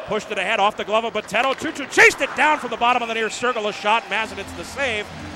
Pushed it ahead off the glove of Botetto. Tootoo chased it down from the bottom of the near circle. A shot. Mazanec the save.